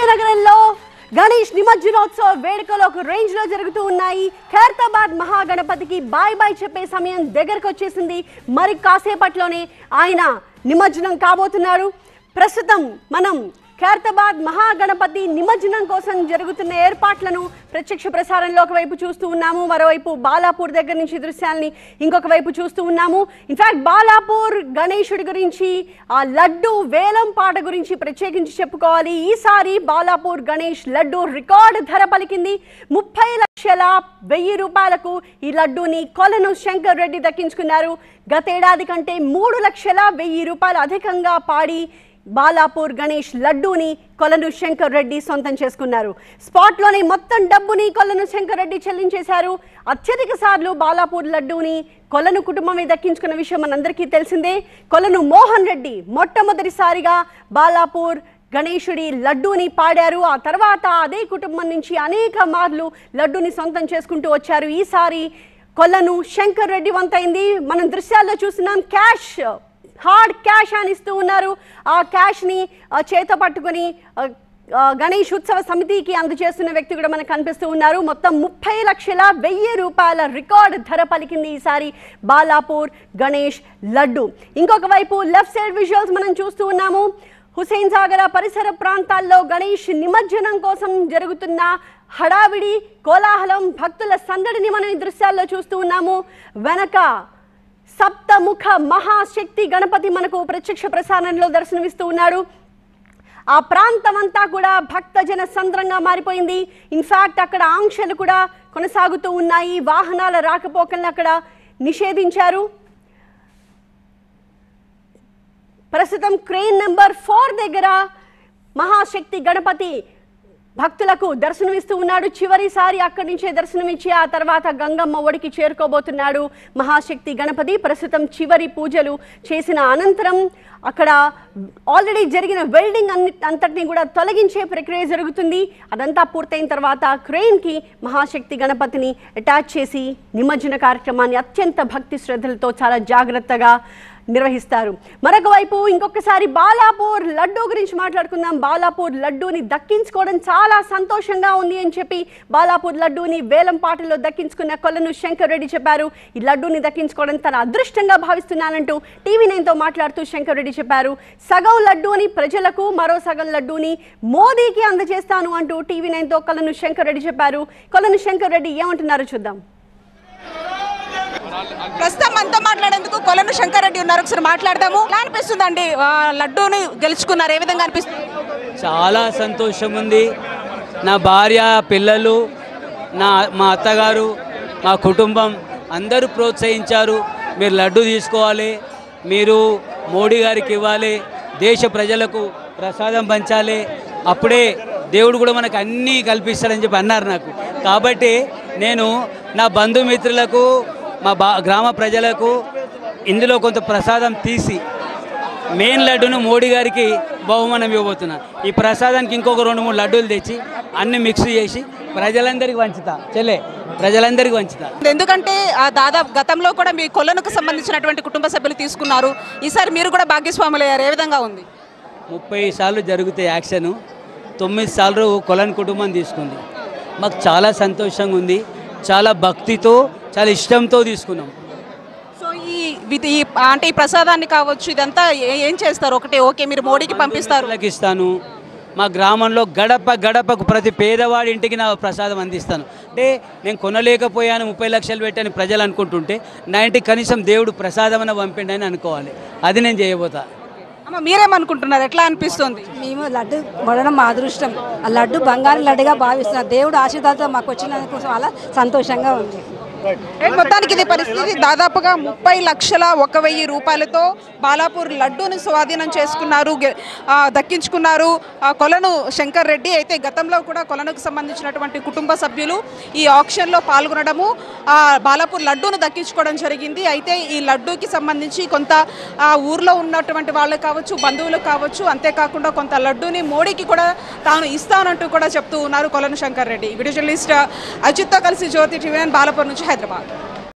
భాగ్యనగరంలో గణేష్ నిమజ్జనోత్సవ వేడుకలు ఒక రేంజ్ లో జరుగుతూ ఉన్నాయి. ఖైరతాబాద్ మహాగణపతికి బాయ్ బాయ్ చెప్పే సమయం దగ్గరకు వచ్చేసింది. మరి కాసేపట్లోనే ఆయన నిమజ్జనం కాబోతున్నారు. ప్రస్తుతం మనం ఖైరతాబాద్ మహాగణపతి నిమజ్జనం కోసం జరుగుతున్న ఏర్పాట్లను ప్రత్యక్ష ప్రసారంలో ఒకవైపు చూస్తూ ఉన్నాము, మరోవైపు బాలాపూర్ దగ్గర నుంచి దృశ్యాలని ఇంకొక వైపు చూస్తూ ఉన్నాము. ఇన్ఫాక్ట్ బాలాపూర్ గణేశుడి గురించి, ఆ లడ్డు వేలం పాట గురించి ప్రత్యేకించి చెప్పుకోవాలి. ఈసారి బాలాపూర్ గణేష్ లడ్డు రికార్డు ధర పలికింది. 30,01,000 రూపాయలకు ఈ లడ్డూని కొలను శంకర్ రెడ్డి దక్కించుకున్నారు. గతేడాది కంటే 3,01,000 రూపాయలు అధికంగా పాడి బాలాపూర్ గణేష్ లడ్డూని కొలను శంకర్ రెడ్డి సొంతం చేసుకున్నారు. స్పాట్లోనే మొత్తం డబ్బుని కొలను శంకర్ రెడ్డి చెల్లించేశారు. అత్యధిక సార్లు బాలాపూర్ లడ్డూని కొలను కుటుంబమే దక్కించుకున్న విషయం మనందరికీ తెలిసిందే. కొలను మోహన్ రెడ్డి మొట్టమొదటిసారిగా బాలాపూర్ గణేశుడి లడ్డూని పాడారు. ఆ తర్వాత అదే కుటుంబం నుంచి అనేక మార్లు లడ్డూని సొంతం చేసుకుంటూ వచ్చారు. ఈసారి కొలను శంకర్ రెడ్డి వంతైంది. మనం దృశ్యాల్లో చూస్తున్నాం, క్యాష్, హార్డ్ క్యాష్ అని ఇస్తూ ఉన్నారు. ఆ క్యాష్ని చేత పట్టుకుని గణేష్ ఉత్సవ సమితికి అందజేస్తున్న వ్యక్తి కూడా మనకు కనిపిస్తూ ఉన్నారు. మొత్తం 30,01,000 రూపాయల రికార్డ్ ధర పలికింది ఈసారి బాలాపూర్ గణేష్ లడ్డు. ఇంకొక వైపు లెఫ్ట్ సైడ్ విజువల్స్ మనం చూస్తూ ఉన్నాము. హుసేన్ సాగర్ పరిసర ప్రాంతాల్లో గణేష్ నిమజ్జనం కోసం జరుగుతున్న హడావిడి, కోలాహలం, భక్తుల సందడిని మనం ఈ దృశ్యాల్లో చూస్తూ ఉన్నాము. వెనక సప్తముఖ మహాశక్తి గణపతి మనకు ప్రత్యక్ష ప్రసారంలో దర్శనమిస్తూ ఉన్నాడు. ఆ ప్రాంతం అంతా కూడా భక్తజన సంద్రంగా మారిపోయింది. ఇన్ఫాక్ట్ అక్కడ ఆంక్షలు కూడా కొనసాగుతూ ఉన్నాయి. వాహనాల రాకపోకలను అక్కడ నిషేధించారు. ప్రస్తుతం క్రేన్ నెంబర్ 4 దగ్గర మహాశక్తి గణపతి భక్తులకు దర్శనమిస్తూ ఉన్నాడు. చివరిసారి అక్కడి నుంచే దర్శనమిచ్చి ఆ తర్వాత గంగమ్మ ఒడికి చేరుకోబోతున్నాడు మహాశక్తి గణపతి. ప్రస్తుతం చివరి పూజలు చేసిన అనంతరం అక్కడ ఆల్రెడీ జరిగిన వెల్డింగ్ అంతటిని కూడా తొలగించే ప్రక్రియ జరుగుతుంది. అదంతా పూర్తయిన తర్వాత క్రెయిన్కి మహాశక్తి గణపతిని అటాచ్ చేసి నిమజ్జన కార్యక్రమాన్ని అత్యంత భక్తి శ్రద్ధలతో చాలా జాగ్రత్తగా నిర్వహిస్తారు. మరొక వైపు ఇంకొకసారి బాలాపూర్ లడ్డూ గురించి మాట్లాడుకుందాం. బాలాపూర్ లడ్డూని దక్కించుకోవడం చాలా సంతోషంగా ఉంది అని చెప్పి బాలాపూర్ లడ్డూని వేలం పాటల్లో దక్కించుకున్న కొలను శంకర్ రెడ్డి చెప్పారు. ఈ లడ్డూని దక్కించుకోవడం తన అదృష్టంగా భావిస్తున్నానంటూ TV9తో మాట్లాడుతూ శంకర్ రెడ్డి చెప్పారు. సగం లడ్డూని ప్రజలకు, మరో సగం లడ్డూని మోదీకి అందజేస్తాను అంటూ TV9తో కొలను శంకర్ రెడ్డి చెప్పారు. కొలను శంకర్ రెడ్డి ఏమంటున్నారో చూద్దాం. ప్రస్తుతం మనతో మాట్లాడేందుకు కొలను శంకర్ రెడ్డి ఉన్నారు. ఒకసారి మాట్లాడదాము. ఎలా అనిపిస్తుందండి లడ్డూని గెలుచుకున్నారు? ఏ విధంగా అనిపిస్తుంది? చాలా సంతోషం ఉంది. నా భార్య, పిల్లలు, మా అత్తగారు, మా కుటుంబం అందరూ ప్రోత్సహించారు. మీరు లడ్డు తీసుకోవాలి, మీరు మోడీ గారికి ఇవ్వాలి, దేశ ప్రజలకు ప్రసాదం పంచాలి, అప్పుడే దేవుడు కూడా మనకు అన్నీ కల్పిస్తాడని చెప్పి అన్నారు నాకు. కాబట్టి నేను నా బంధుమిత్రులకు, మా గ్రామ ప్రజలకు ఇందులో కొంత ప్రసాదం తీసి మెయిన్ లడ్డును మోడీ గారికి బహుమానం ఇవ్వబోతున్నా. ఈ ప్రసాదానికి ఇంకొక 2-3 లడ్డూలు తెచ్చి అన్ని మిక్స్ చేసి ప్రజలందరికీ వంచుతా. ప్రజలందరికీ వంచుతా. ఎందుకంటే దాదాపు గతంలో కూడా మీ కొలనుకు సంబంధించినటువంటి కుటుంబ సభ్యులు తీసుకున్నారు. ఈసారి మీరు కూడా భాగ్యస్వాములు అయ్యారు. ఏ విధంగా ఉంది? 30 సార్లు జరుగుతాయి యాక్షను. 9 సార్లు కొలను కుటుంబం తీసుకుంది. మాకు చాలా సంతోషంగా ఉంది. చాలా భక్తితో, చాలా ఇష్టంతో తీసుకున్నాం. సో అంటే ఈ ప్రసాదాన్ని కావచ్చు, ఇదంతా ఏం చేస్తారు? ఓకే మీరు మోడీకి పంపిస్తారు. ఇస్తాను. మా గ్రామంలో గడపకు ప్రతి పేదవాడి ఇంటికి నా ప్రసాదం అందిస్తాను. అంటే నేను కొనలేకపోయాను, 30 లక్షలు పెట్టని ప్రజలు అనుకుంటుంటే నా ఇంటికి కనీసం దేవుడు ప్రసాదం అన్న పంపిండి అని అనుకోవాలి. అది నేను చేయబోతా. మీరేమనుకుంటున్నారు? ఎట్లా అనిపిస్తుంది? మేము లడ్డు కొనడం మా అదృష్టం. ఆ లడ్డు బంగారు లడ్డుగా భావిస్తున్నారు. దేవుడు ఆశీర్వాదంతో మాకు వచ్చినందుకు చాలా సంతోషంగా ఉంది. మొత్తానికి ఇది పరిస్థితి. దాదాపుగా 30,01,000 రూపాయలతో బాలాపూర్ లడ్డూని స్వాధీనం చేసుకున్నారు, దక్కించుకున్నారు కొలను శంకర్ రెడ్డి. అయితే గతంలో కూడా కొలనుకు సంబంధించినటువంటి కుటుంబ సభ్యులు ఈ ఆక్షన్లో పాల్గొనడము, బాలాపూర్ లడ్డూను దక్కించుకోవడం జరిగింది. అయితే ఈ లడ్డూకి సంబంధించి కొంత ఊర్లో ఉన్నటువంటి వాళ్ళు కావచ్చు, బంధువులు కావచ్చు, అంతేకాకుండా కొంత లడ్డూని మోడీకి కూడా తాను ఇస్తానంటూ కూడా చెప్తూ ఉన్నారు కొలను శంకర్ రెడ్డి. వీడియో జర్నలిస్ట్ అజిత్తో కలిసి జ్యోతి TV9 బాలాపూర్ నుంచి హైదరాబాద్.